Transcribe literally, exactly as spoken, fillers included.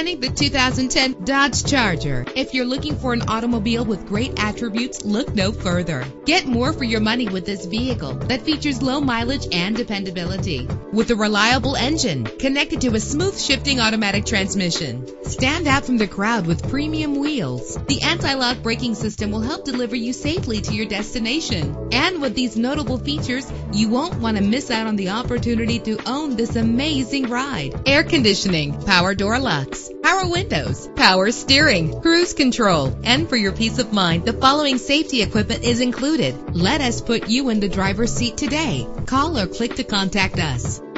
Presenting the two thousand ten Dodge Charger. If you're looking for an automobile with great attributes, look no further. Get more for your money with this vehicle that features low mileage and dependability. With a reliable engine connected to a smooth shifting automatic transmission. Stand out from the crowd with premium wheels. The anti-lock braking system will help deliver you safely to your destination. And with these notable features, you won't want to miss out on the opportunity to own this amazing ride. Air conditioning, power door locks, power windows, power steering, cruise control. And for your peace of mind, the following safety equipment is included. Let us put you in the driver's seat today. Call or click to contact us.